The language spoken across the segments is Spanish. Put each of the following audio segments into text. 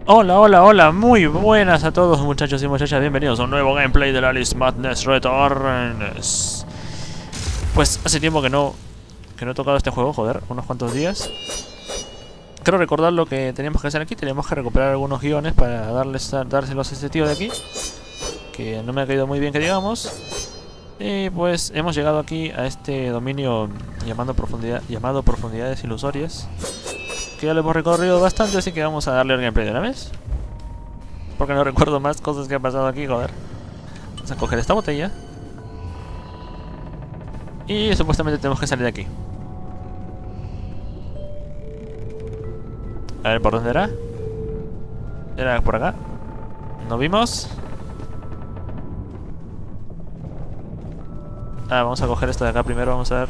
Hola, hola, hola, muy buenas a todos muchachos y muchachas, bienvenidos a un nuevo gameplay de la Alice Madness Returns. Pues hace tiempo que no he tocado este juego, joder, unos cuantos días. Creo recordar lo que teníamos que hacer aquí, teníamos que recuperar algunos guiones para dárselos a este tío de aquí, que no me ha caído muy bien que digamos. Y pues hemos llegado aquí a este dominio llamado Profundidades Ilusorias, que ya lo hemos recorrido bastante, así que vamos a darle el gameplay de una vez. Porque no recuerdo más cosas que han pasado aquí, joder. Vamos a coger esta botella. Y supuestamente tenemos que salir de aquí. A ver, ¿por dónde era? ¿Era por acá? ¿No vimos? Ah, vamos a coger esto de acá primero, vamos a ver.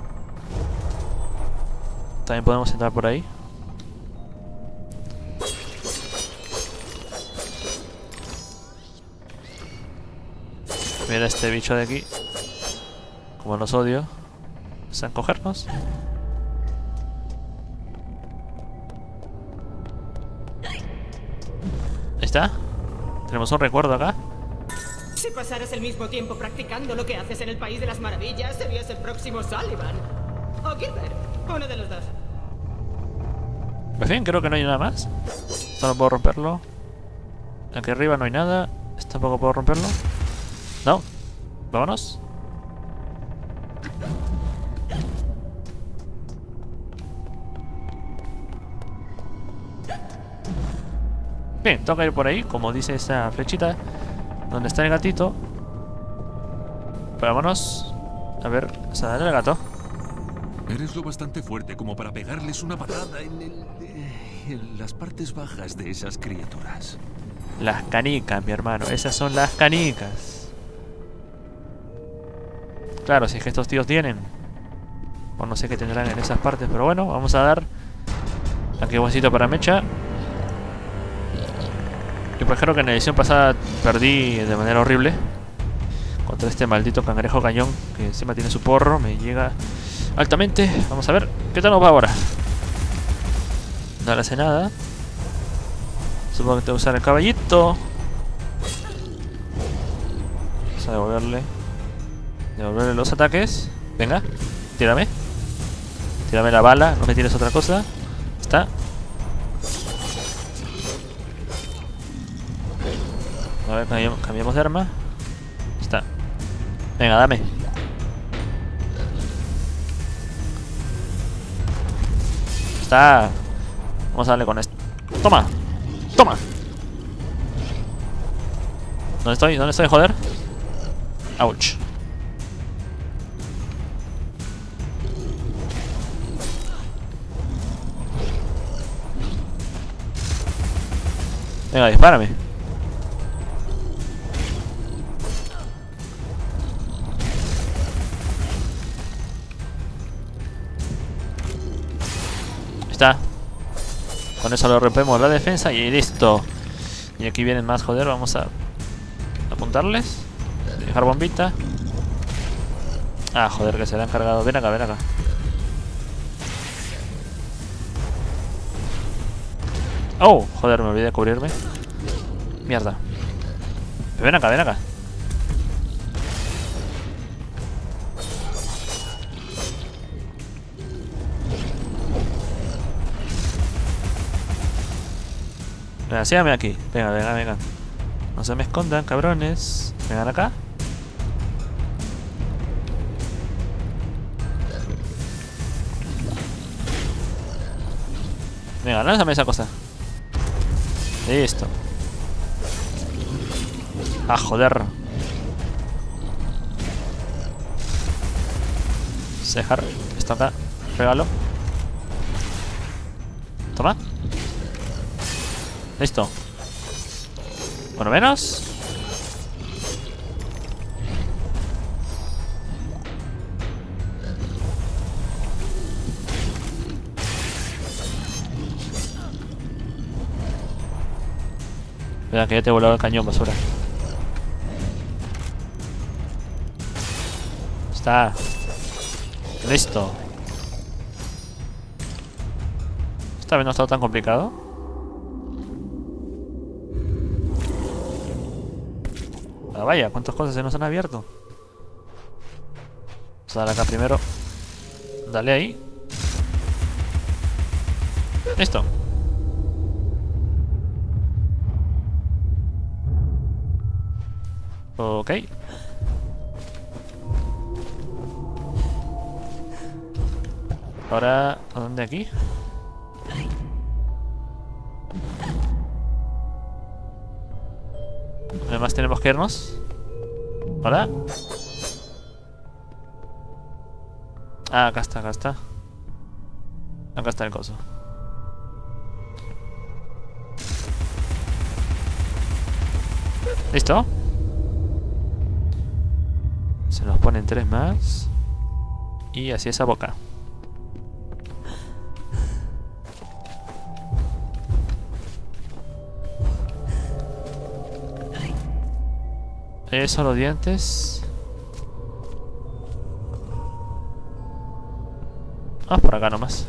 También podemos entrar por ahí. Mira este bicho de aquí. Como los odio. ¿Vamos a cogernos? Ahí está. Tenemos un recuerdo acá. Si pasaras el mismo tiempo practicando lo que haces en el País de las Maravillas, serías el próximo Sullivan. O Gilbert, uno de los dos. En fin, creo que no hay nada más. Esto no puedo romperlo. Aquí arriba no hay nada. Esto tampoco puedo romperlo. No. Vámonos. Bien, tengo que ir por ahí, como dice esa flechita. Donde está el gatito. Pero vámonos. A ver, o sea, dale al gato. Eres lo bastante fuerte como para pegarles una patada en las partes bajas de esas criaturas. Las canicas, mi hermano. Esas son las canicas. Claro, si es que estos tíos tienen. O no sé qué tendrán en esas partes, pero bueno, vamos a dar. Aquí un huesito para Mecha. Y pues creo que en la edición pasada perdí de manera horrible contra este maldito cangrejo cañón que encima tiene su porro, me llega altamente. Vamos a ver, ¿qué tal nos va ahora? No le hace nada. Supongo que tengo que usar el caballito. Vamos a devolverle los ataques. Venga, tírame. Tírame la bala, no me tires otra cosa. Está. A ver, cambiamos de arma. Está. Venga, dame. Está. Vamos a darle con esto. Toma. Toma. ¿Dónde estoy? ¿Dónde estoy, joder? Ouch. Venga, dispárame. Está. Con eso lo rompemos la defensa y listo. Y aquí vienen más, joder, vamos a apuntarles. Dejar bombita. Ah, joder, que se le han cargado. Ven acá, ven acá. Oh, joder, me olvidé de cubrirme. Mierda. Ven acá, ven acá. Venga, síganme aquí. Venga, venga, venga. No se me escondan, cabrones. Vengan acá. Venga, lánzame esa cosa. Listo. Ah, joder. Dejar esto acá. Regalo. Toma. Listo. Bueno, menos. Mira que ya te he volado el cañón, basura. Está. Listo. Esta vez no ha estado tan complicado. Ah, vaya, ¿cuántas cosas se nos han abierto? Vamos a dar acá primero. Dale ahí. Listo. Ok. Ahora, ¿a dónde aquí? Además tenemos que irnos. ¿Hola? Ah, acá está, acá está. Acá está el coso. ¿Listo? Se nos ponen 3 más. Y así esa boca. Eso, los dientes. Vamos por acá nomás.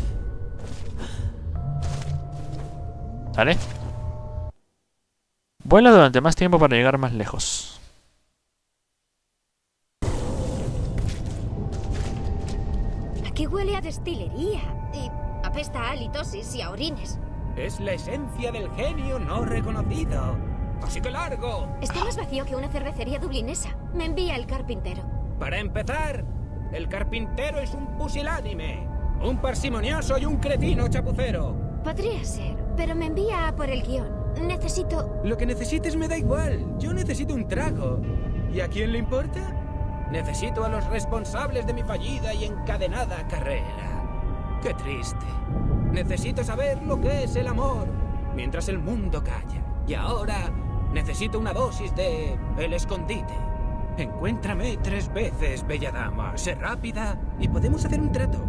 Dale. Vuela durante más tiempo para llegar más lejos. Aquí huele a destilería y apesta a halitosis y a orines. Es la esencia del genio no reconocido. Así que largo. Está más vacío que una cervecería dublinesa. Me envía el carpintero. Para empezar, el carpintero es un pusilánime, un parsimonioso y un cretino chapucero. Podría ser, pero me envía a por el guión. Necesito... Lo que necesites me da igual. Yo necesito un trago. ¿Y a quién le importa? Necesito a los responsables de mi fallida y encadenada carrera. Qué triste. Necesito saber lo que es el amor, mientras el mundo calla. Y ahora necesito una dosis de el escondite. Encuéntrame 3 veces, bella dama. Sé rápida y podemos hacer un trato.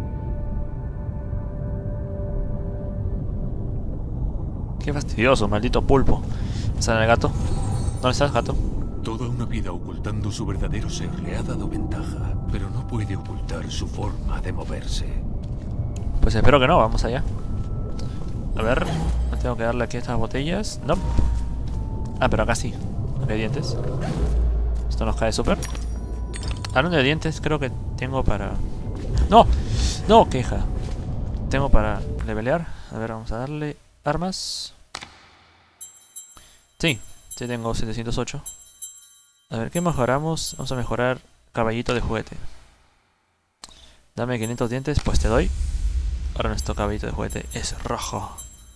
Qué fastidioso, maldito pulpo. ¿Está en el gato? ¿Dónde estás, gato? Toda una vida ocultando su verdadero ser le ha dado ventaja, pero no puede ocultar su forma de moverse. Pues espero que no, vamos allá. A ver, ¿me tengo que darle aquí estas botellas? No. Ah, pero acá sí. Acá hay dientes. Esto nos cae súper. Hablando de dientes, creo que tengo para... ¡No! ¡No! ¡Queja! Tengo para levelear. A ver, vamos a darle armas. Sí, sí tengo 708. A ver, ¿qué mejoramos? Vamos a mejorar caballito de juguete. Dame 500 dientes, pues te doy. Ahora nuestro caballito de juguete es rojo.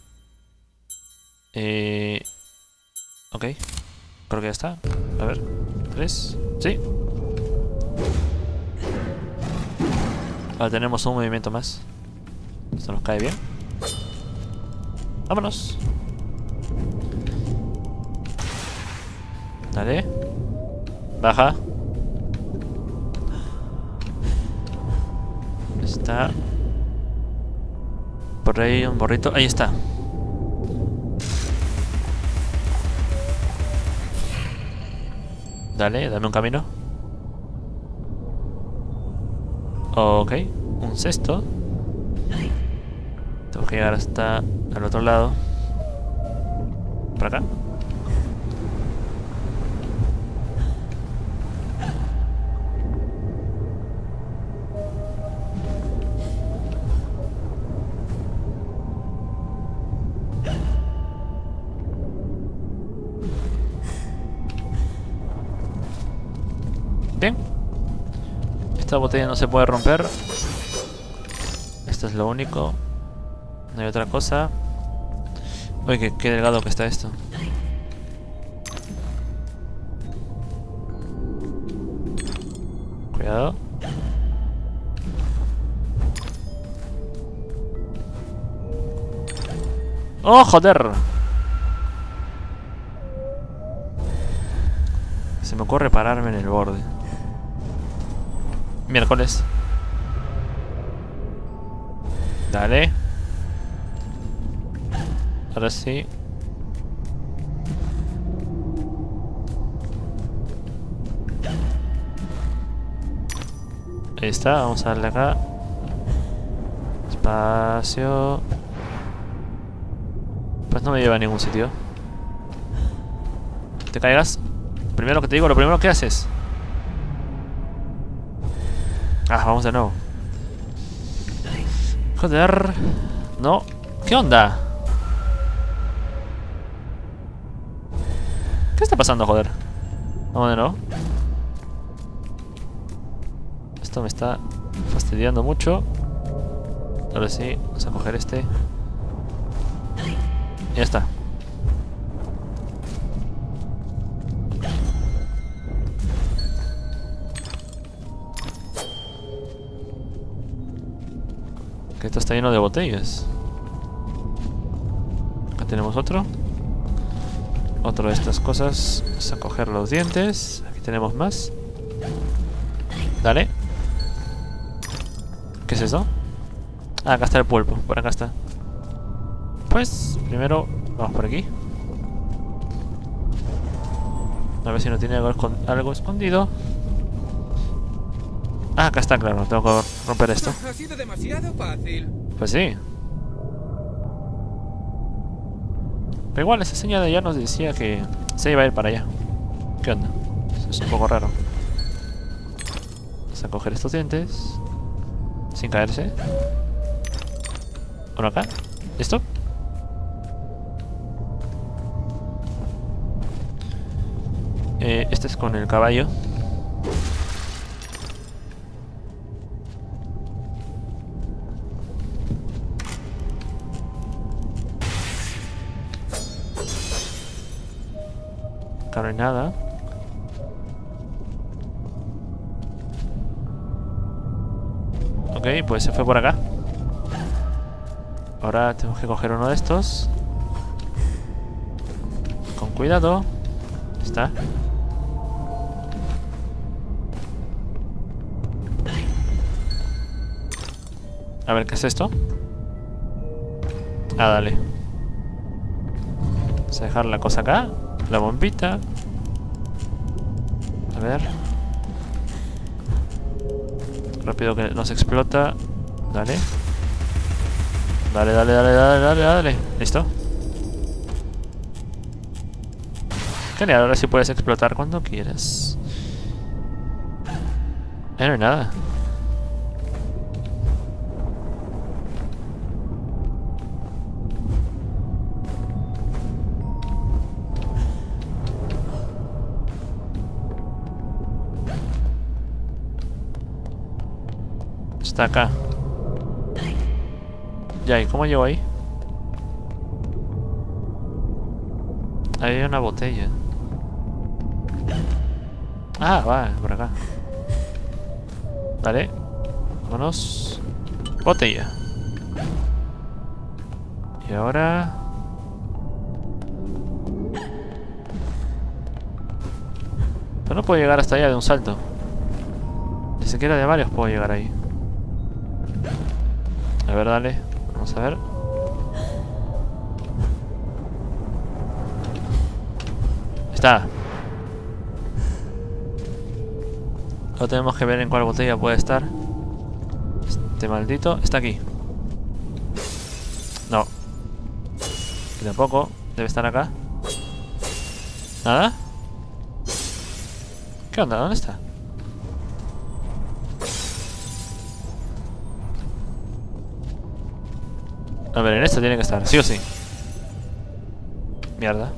Ok. Creo que ya está. A ver. 3. Sí. Ahora tenemos un movimiento más. Esto nos cae bien. Vámonos. Dale. Baja. Está. Por ahí un borrito. Ahí está. Dale, dame un camino. Ok, un cesto. Tengo que llegar hasta el otro lado. Por acá. Bien. Esta botella no se puede romper. Esto es lo único. No hay otra cosa. Uy, qué delgado que está esto. Cuidado. ¡Oh, joder! Se me ocurre pararme en el borde. Miércoles. Dale. Ahora sí. Ahí está, vamos a darle acá. Espacio. Pues no me lleva a ningún sitio. ¿Te caigas? primero que te digo, lo primero que haces. Ah, vamos de nuevo. Joder. No. ¿Qué onda? ¿Qué está pasando, joder? Vamos de nuevo. Esto me está fastidiando mucho. Ahora sí, vamos a coger este. Y ya está. Que esto está lleno de botellas. Acá tenemos otro. Otro de estas cosas. Vamos a coger los dientes. Aquí tenemos más. Dale. ¿Qué es eso? Ah, acá está el pulpo. Por acá está. Pues, primero vamos por aquí. A ver si no tiene algo escondido. Ah, acá está, claro. Tengo que romper esto. Ha sido demasiado fácil. Pues sí. Pero igual esa señal de allá nos decía que se iba a ir para allá. ¿Qué onda? Eso es un poco raro. Vamos a coger estos dientes sin caerse. Uno acá. ¿Listo? Este es con el caballo. Acá no hay nada. Ok, pues se fue por acá. Ahora tenemos que coger uno de estos. Con cuidado. Ahí está. A ver, ¿qué es esto? Ah, dale. Vamos a dejar la cosa acá. La bombita. A ver. Rápido que nos explota. Dale. Dale, dale, dale, dale, dale, dale. ¿Listo? Genial, ahora sí puedes explotar cuando quieras. No hay nada. Está acá. Ya, ¿y cómo llego ahí? Ahí hay una botella. Ah, va, por acá. Dale. Vámonos. Botella. Y ahora... Pero no puedo llegar hasta allá de un salto. Ni siquiera de varios puedo llegar ahí. A ver, dale. Vamos a ver. Está. Ahora tenemos que ver en cuál botella puede estar. Este maldito está aquí. No. Aquí tampoco. Debe estar acá. ¿Nada? ¿Qué onda? ¿Dónde está? A ver, en esta tiene que estar, sí o sí. Mierda.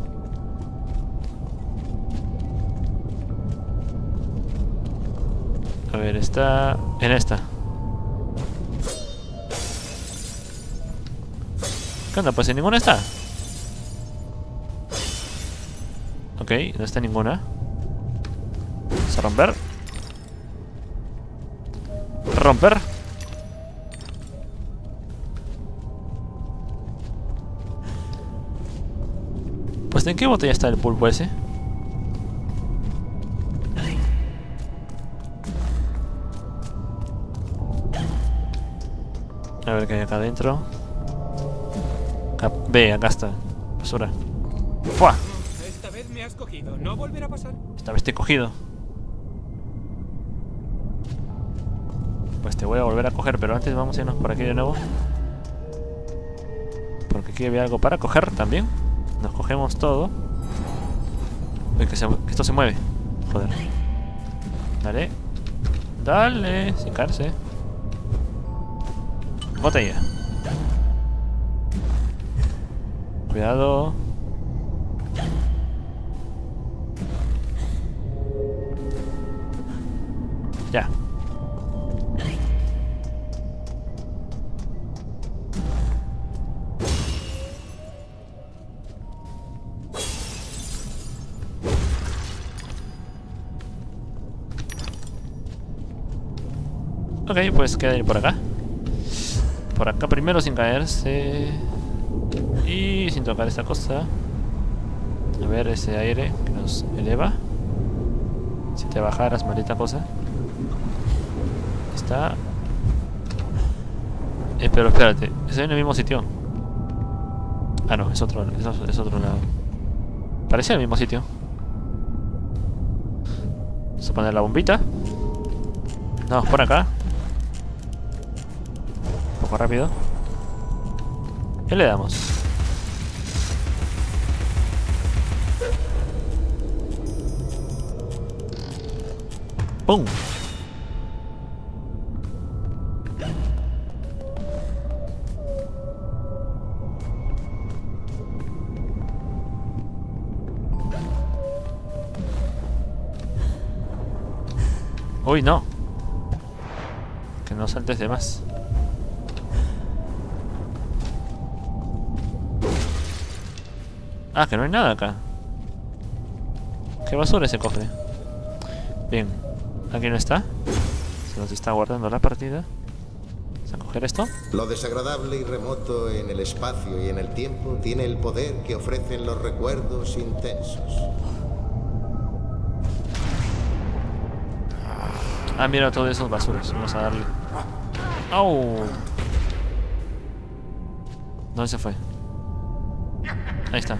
A ver, está en esta. ¿Qué onda? Pues en ninguna está. Ok, no está en ninguna. Vamos a romper. Romper. Pues ¿en qué botella está el pulpo ese? A ver qué hay acá adentro. Ve, acá está. Basura. ¡Fua! Esta vez me has cogido. No volverá a pasar. Esta vez te he cogido. Pues te voy a volver a coger, pero antes vamos a irnos por aquí de nuevo. Porque aquí había algo para coger también. Nos cogemos todo. Uy, que esto se mueve. Joder. Dale. Dale. Sin caerse. Botella. Cuidado. Ya. Ok, pues queda ir por acá. Por acá primero sin caerse. Y sin tocar esta cosa. A ver ese aire que nos eleva. Si te bajaras, maldita cosa. Está. Pero espérate, ¿es en el mismo sitio? Ah, no, es otro lado. Parecía el mismo sitio. Vamos a poner la bombita. Vamos por acá. Un poco rápido. Y le damos. ¡Pum! ¡Uy, no! Que no saltes de más. Ah, que no hay nada acá. ¿Qué basura ese cofre? Bien. Aquí no está. Se nos está guardando la partida. Vamos a coger esto. Lo desagradable y remoto en el espacio y en el tiempo tiene el poder que ofrecen los recuerdos intensos. Ah, mira todos esos basuras. Vamos a darle. ¡Au! ¿Dónde se fue? Ahí está.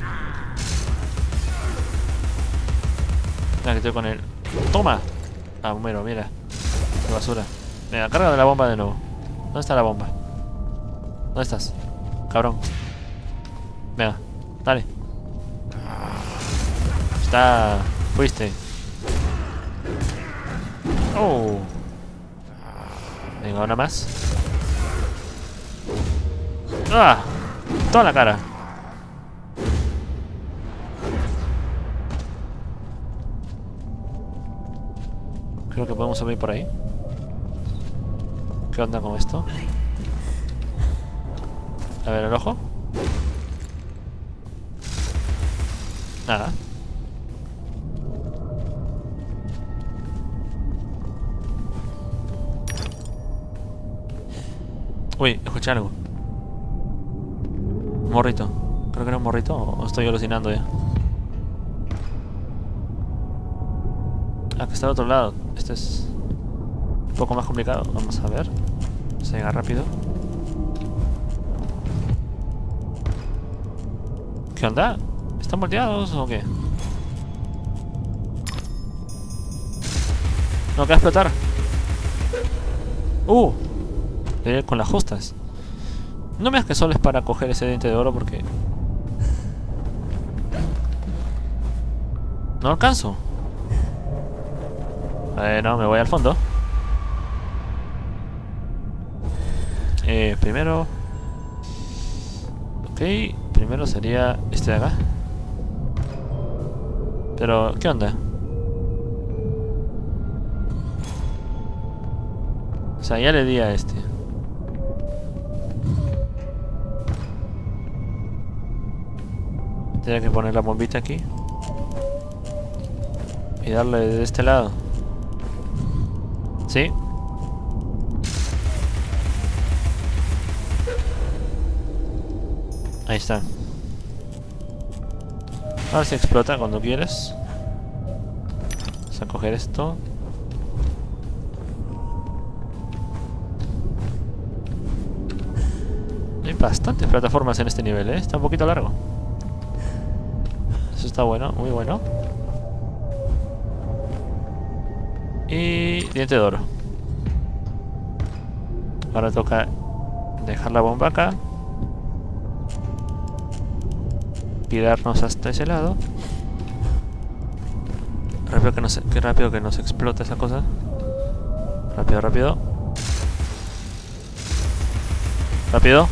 Mira que estoy con él. ¡Toma! Ah, Homero, mira. La basura. Venga, carga de la bomba de nuevo. ¿Dónde está la bomba? ¿Dónde estás? Cabrón. Venga, dale. Está. Fuiste. Oh. Venga, una más. ¡Ah! Toda la cara. Creo que podemos subir por ahí. ¿Qué onda con esto? A ver el ojo. Nada. Uy, escuché algo. Un morrito. Creo que era un morrito o estoy alucinando ya. Ah, que está al otro lado. Este es un poco más complicado. Vamos a ver. Se llega rápido. ¿Qué onda? ¿Están volteados o qué? No, que va a explotar. Debería ir con las justas. No me digas que solo es para coger ese diente de oro porque... no alcanzo. No, me voy al fondo. Primero... ok, primero sería este de acá. Pero, ¿qué onda? O sea, ya le di a este. Tendría que poner la bombita aquí. Y darle de este lado. ¿Sí? Ahí está. A ver si explota cuando quieres. Vamos a coger esto. Hay bastantes plataformas en este nivel, ¿eh? Está un poquito largo. Eso está bueno, muy bueno. Y diente de oro. Ahora toca dejar la bomba acá. Tirarnos hasta ese lado. Qué rápido que nos explota esa cosa. Rápido, rápido. Rápido.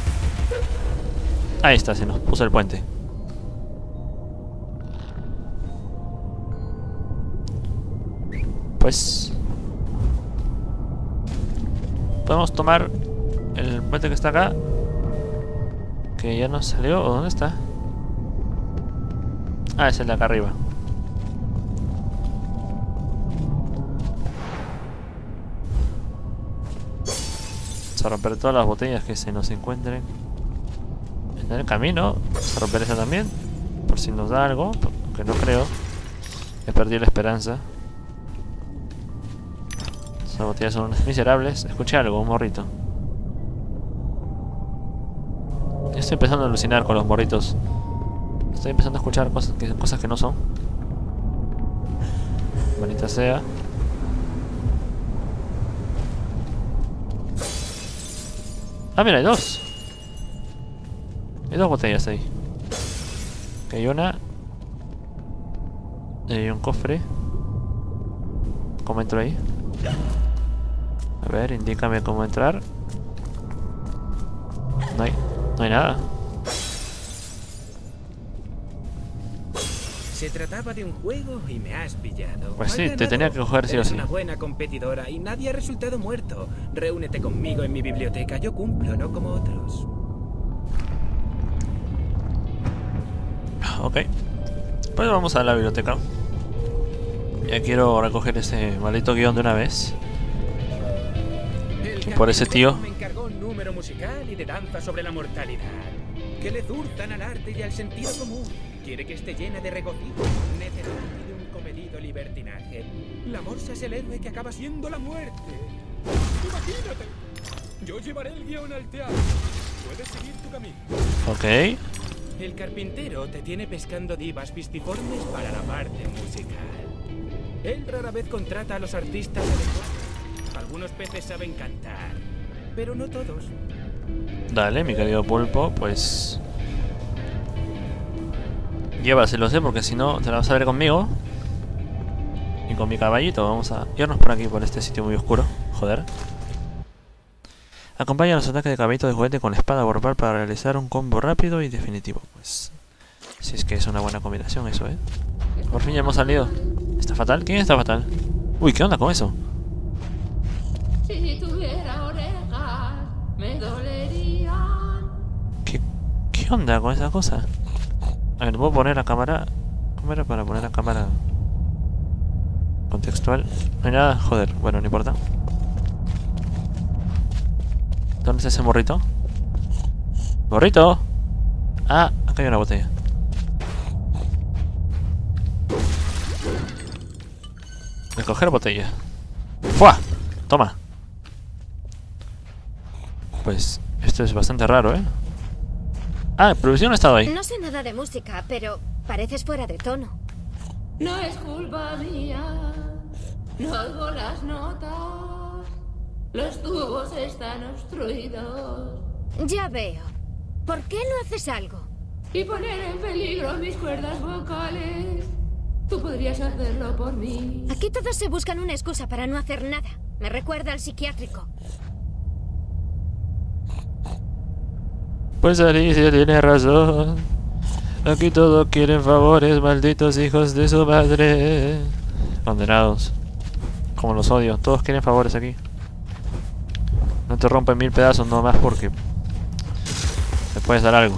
Ahí está, se nos puso el puente. Pues podemos tomar el puente que está acá, que ya nos salió. ¿O dónde está? Ah, es el de acá arriba. Vamos a romper todas las botellas que se nos encuentren en el camino. Vamos a romper esa también, por si nos da algo, aunque no creo. He perdido la esperanza. Esas botellas son unas miserables. Escuché algo, un morrito. Estoy empezando a alucinar con los morritos. Estoy empezando a escuchar cosas que no son. Bonita sea. Ah, mira, hay dos. Hay dos botellas ahí. Que hay una. Y hay un cofre. ¿Cómo entro ahí? A ver, indícame cómo entrar. No hay nada. Se trataba de un juego y me has pillado. Pues sí, Has te ganado. tenía que coger sí o Eres sí. una buena competidora y nadie ha resultado muerto. Reúnete conmigo en mi biblioteca. Yo cumplo, no como otros. Ok. Pues vamos a la biblioteca. Ya quiero recoger ese maldito guión de una vez. Por ese tío. Me encargó un número musical y de danza sobre la mortalidad, que le zurtan al arte y al sentido común. Quiere que esté llena de regocijo, necedad y de un comedido libertinaje. La morsa es el héroe que acaba siendo la muerte. Imagínate. Yo llevaré el guión al teatro. Puedes seguir tu camino. Ok. El carpintero te tiene pescando divas pistiformes para la parte musical. Él rara vez contrata a los artistas adecuados. Algunos peces saben cantar, pero no todos. Dale, mi querido pulpo, pues... llévaselo, porque si no te la vas a ver conmigo. Y con mi caballito. Vamos a irnos por aquí, por este sitio muy oscuro. Joder. Acompaña los ataques de caballito de juguete con la espada vorpal para realizar un combo rápido y definitivo. Pues... si es que es una buena combinación eso, Por fin ya hemos salido. ¿Está fatal? ¿Quién está fatal? Uy, ¿qué onda con eso? Si tuviera orejas, me dolerían. ¿Qué onda con esa cosa? A ver, ¿puedo poner la cámara? ¿Cómo era para poner la cámara contextual? No hay nada, joder, bueno, no importa. ¿Dónde está ese morrito? ¡Morrito! Ah, acá hay una botella. Recoger botella. ¡Fua! Toma. Pues esto es bastante raro, Ah, producción ha estado ahí. No sé nada de música, pero pareces fuera de tono. No es culpa mía. No oigo las notas. Los tubos están obstruidos. Ya veo. ¿Por qué no haces algo? Y poner en peligro mis cuerdas vocales. Tú podrías hacerlo por mí. Aquí todos se buscan una excusa para no hacer nada. Me recuerda al psiquiátrico. Pues Alicia tiene razón. Aquí todos quieren favores, malditos hijos de su madre. Condenados. Como los odio. Todos quieren favores aquí. No te rompen 1000 pedazos nomás porque te puedes dar algo.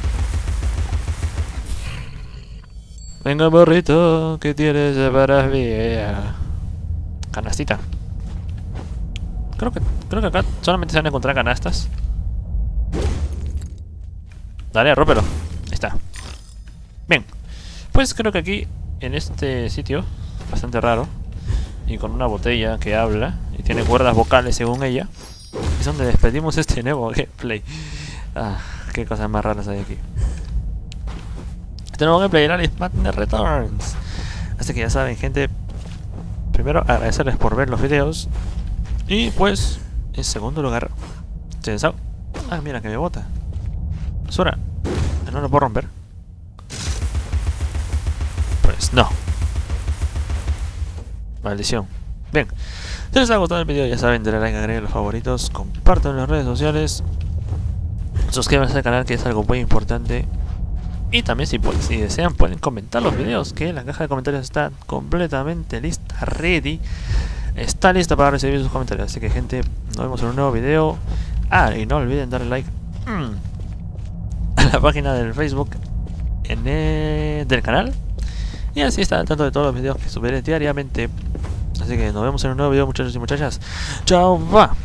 Venga, burrito, ¿qué tienes para mí? Canastita. Creo que acá solamente se van a encontrar canastas. Dale, rómpelo. Ahí está. Bien. Pues creo que aquí, en este sitio, bastante raro, y con una botella que habla, y tiene cuerdas vocales según ella, es donde despedimos este nuevo gameplay. Ah, qué cosas más raras hay aquí. Este nuevo gameplay era Alice Madness Returns. Así que ya saben, gente, primero agradecerles por ver los videos. Y pues, en segundo lugar, ah, mira que me bota. Basura. ¿No lo puedo romper? Pues no. Maldición. Bien, si les ha gustado el video ya saben, denle like, agreguen los favoritos, compartan en las redes sociales, suscríbanse al canal que es algo muy importante. Y también si desean pueden comentar los videos, que la caja de comentarios está completamente lista, ready. Está lista para recibir sus comentarios. Así que gente, nos vemos en un nuevo video. Y no olviden darle like a la página del Facebook del canal. Y así están al tanto de todos los videos que subiré diariamente. Así que nos vemos en un nuevo video, muchachos y muchachas. Chao, va.